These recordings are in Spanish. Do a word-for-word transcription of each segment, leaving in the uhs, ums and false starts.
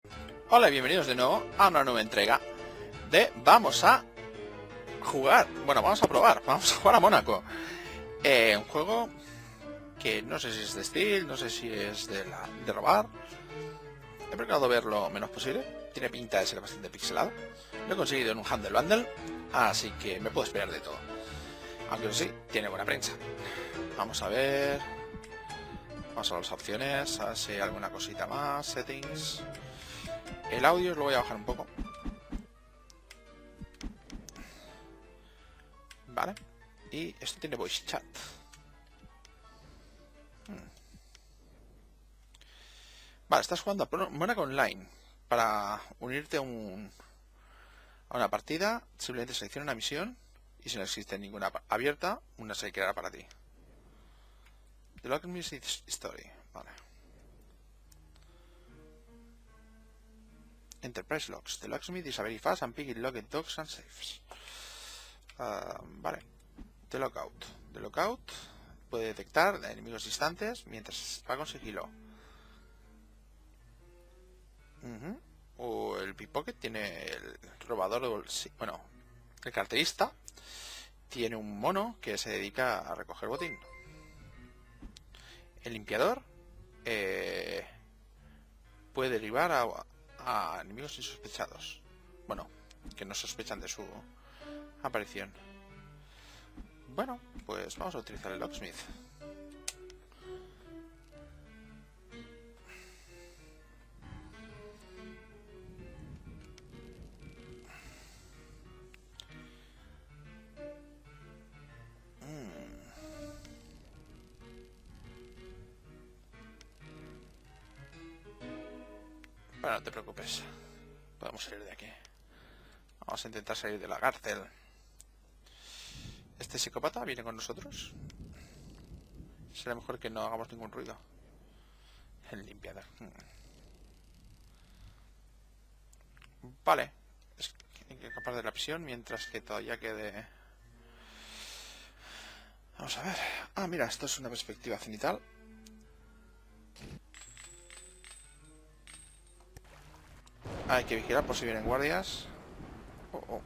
Hola y bienvenidos de nuevo a una nueva entrega de Vamos a jugar, bueno, vamos a probar, vamos a jugar a Mónaco. Eh, un juego que no sé si es de Steel, no sé si es de, la, de robar. He procurado ver lo menos posible, tiene pinta de ser bastante pixelado. Lo he conseguido en un Humble Bundle, así que me puedo esperar de todo. Aunque sí, tiene buena prensa. Vamos a ver... Vamos a las opciones, a ver si hay alguna cosita más, settings... El audio lo voy a bajar un poco. Vale. Y esto tiene voice chat. Hmm. Vale, estás jugando a Mónaco Online. Para unirte a, un, a una partida, simplemente selecciona una misión. Y si no existe ninguna abierta, una se creará para ti. The Locksmith Story. Vale. Enterprise Logs. The Locksmith is a very fast and picking locked dogs and safes. Uh, vale. The Lockout. The Lockout puede detectar enemigos distantes mientras va con sigilo. Uh-huh. O el pickpocket tiene el robador de bolsillo. Bueno, el carterista tiene un mono que se dedica a recoger botín. El limpiador eh, puede derivar a, a enemigos insospechados. Bueno, que no sospechan de su aparición. Bueno, pues vamos a utilizar el Locksmith. Mm. Bueno, no te preocupes. Podemos salir de aquí. Vamos a intentar salir de la cárcel. ¿Este psicópata viene con nosotros? Será mejor que no hagamos ningún ruido. El limpiador. Vale. Es que hay que escapar de la prisión mientras que todavía quede... Vamos a ver. Ah, mira, esto es una perspectiva cenital. Hay que vigilar por si vienen guardias. Oh, oh.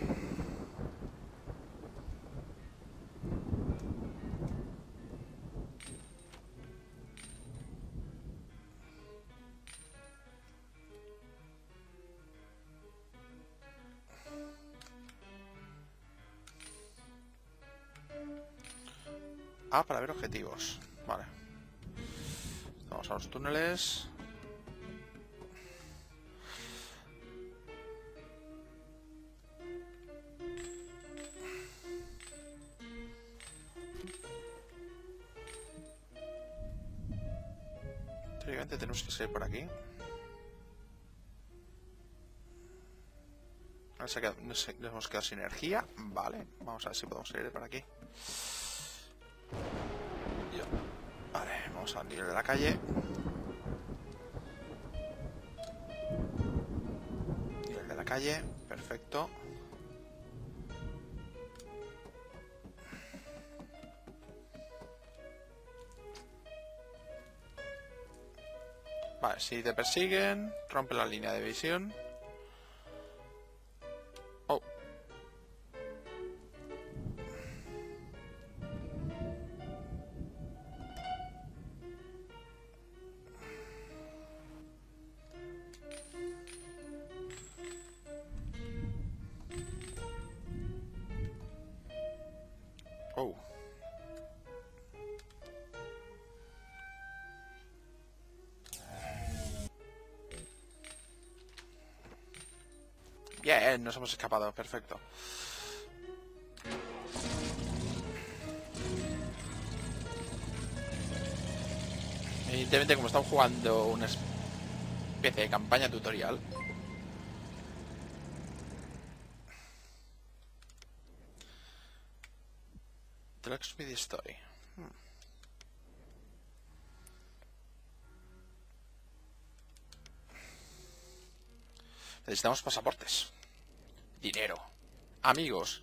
Ah, para ver objetivos. Vale. Vamos a los túneles. Teóricamente tenemos que salir por aquí. Nos, ha quedado, nos hemos quedado sin energía. Vale, vamos a ver si podemos salir por aquí. Yo. Vale, vamos al nivel de la calle. Nivel de la calle, perfecto. Vale, si te persiguen, rompe la línea de visión. Oh. Oh. Bien, nos hemos escapado, perfecto. Evidentemente, como estamos jugando una especie de campaña tutorial, The Locksmith Story. Hmm. Necesitamos pasaportes, dinero, amigos.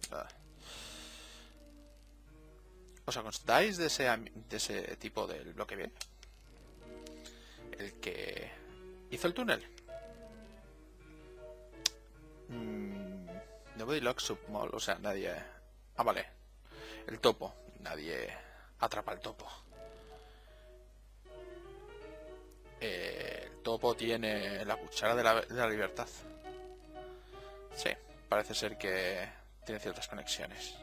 ¿Os acordáis de ese, de ese tipo del bloque B? El que hizo el túnel. Nobody locks submall, o sea, nadie... Ah, vale. El topo. Nadie atrapa el topo. Eh, el topo tiene la cuchara de la, de la libertad. Sí, parece ser que tiene ciertas conexiones.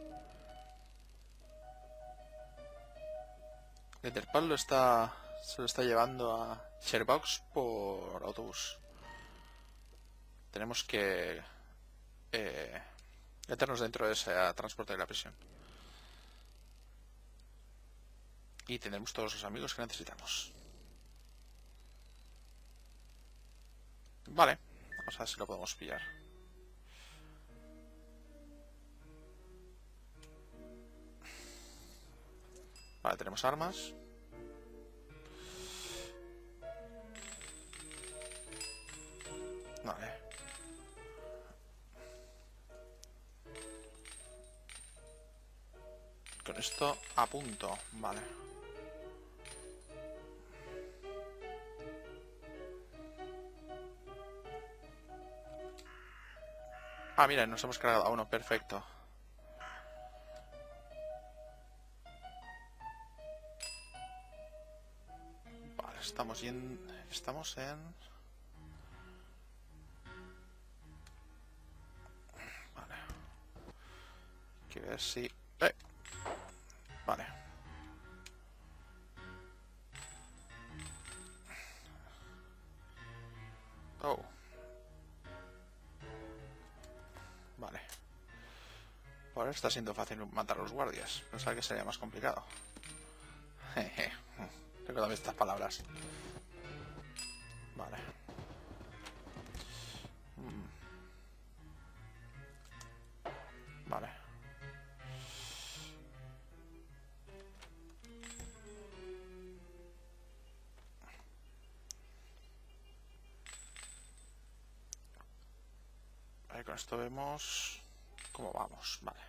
Letterpad lo está, se lo está llevando a Sharebox por autobús. Tenemos que eh, meternos dentro de ese transporte de la prisión. Y tendremos todos los amigos que necesitamos. Vale, vamos a ver si lo podemos pillar. Vale, tenemos armas. Vale. Con esto a punto, vale. Ah, mira, nos hemos cargado a uno, perfecto. Vale, estamos en... Estamos en... Vale. Quiero ver si... ¡Eh! Vale. Oh. Vale. Ahora está siendo fácil matar a los guardias. Pensaba que sería más complicado. Jeje. Recuérdame estas palabras. Vale. Mm. Vale. Vale, con esto vemos cómo vamos. Vale.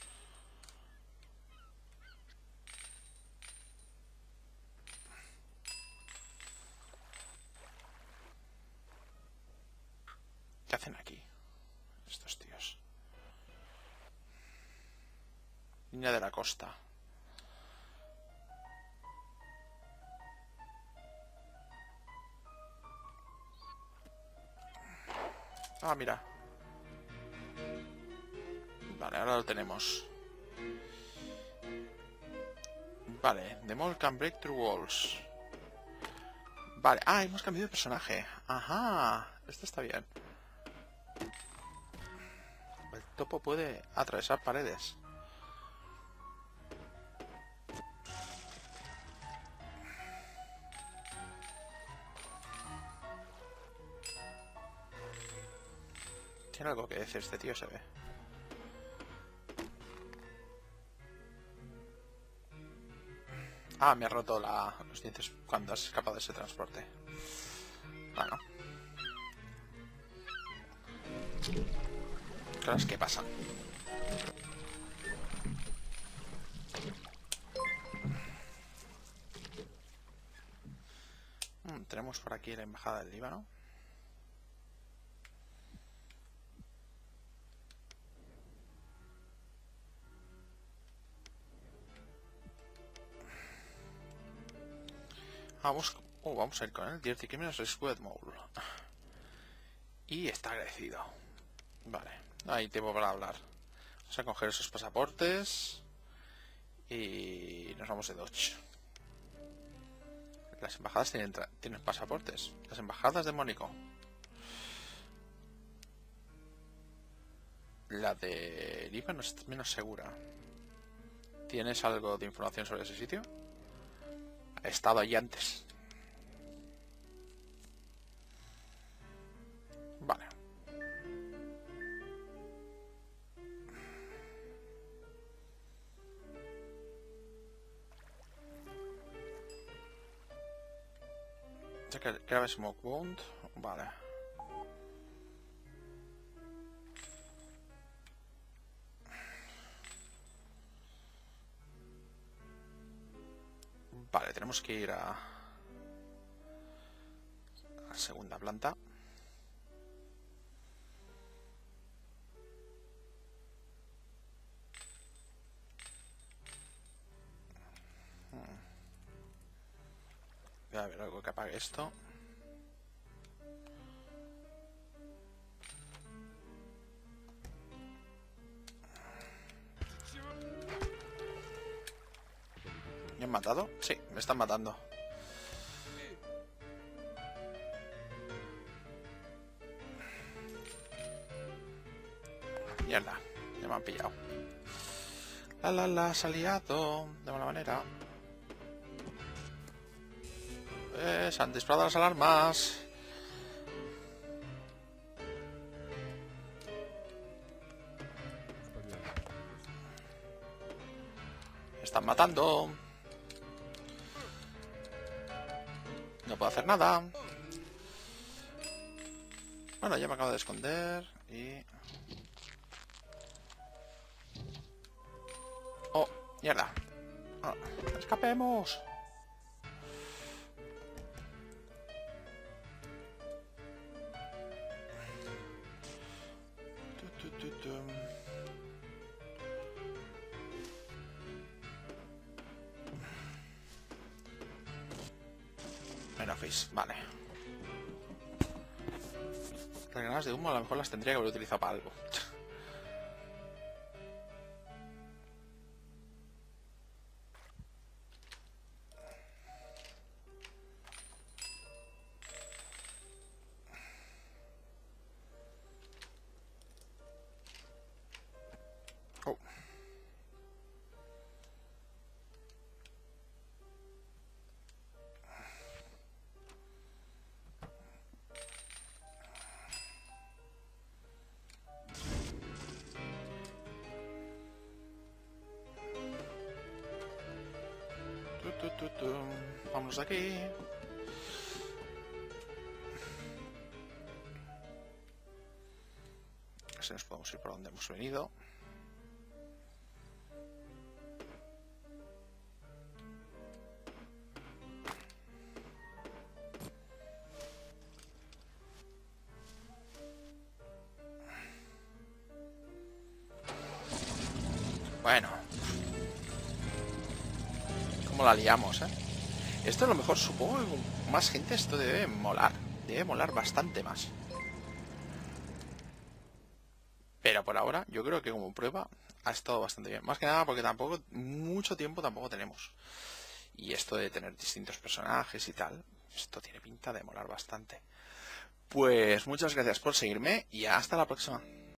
¿Qué hacen aquí estos tíos? Línea de la costa. Ah, mira. Vale, ahora lo tenemos. Vale, the mall can break through walls. Vale, ah, hemos cambiado de personaje. Ajá, esto está bien. El topo puede atravesar paredes. Tiene algo que decir este tío, se ve. Ah, me ha roto la, los dientes cuando has escapado de ese transporte. Bueno. Cosas que pasan. Hmm, tenemos por aquí la embajada del Líbano. Vamos, oh, vamos a ir con él. Dirty Criminals Squad Mole. Y está agradecido. Vale, no hay tiempo para hablar. Vamos a coger esos pasaportes. Y nos vamos de Dodge. Las embajadas tienen, tienen pasaportes. Las embajadas de Mónico. La de Líbano es menos segura. ¿Tienes algo de información sobre ese sitio? He estado allí antes. Vale. Grave smoke wound. Vale. Vale, tenemos que ir a... a segunda planta. Voy a ver algo que apague esto. ¿Me han matado? Sí, me están matando. Mierda, ya me han pillado. La la la, se ha liado de mala manera. Eh, se han disparado las alarmas. Me están matando. No puedo hacer nada. Bueno, ya me acabo de esconder y... ¡Oh! ¡Mierda! Oh, ¡escapemos! Tu, tu, tu, tu. Menofis, vale. Las granadas de humo a lo mejor las tendría que haber utilizado para algo. Oh. Tu, tu, tu, tu. Vámonos de aquí. Así nos podemos ir por donde hemos venido. Bueno. Cómo la liamos, ¿eh? Esto a lo mejor, supongo que con más gente esto debe molar. Debe molar bastante más. Pero por ahora, yo creo que como prueba ha estado bastante bien. Más que nada porque tampoco, mucho tiempo tampoco tenemos. Y esto de tener distintos personajes y tal, esto tiene pinta de molar bastante. Pues muchas gracias por seguirme y hasta la próxima.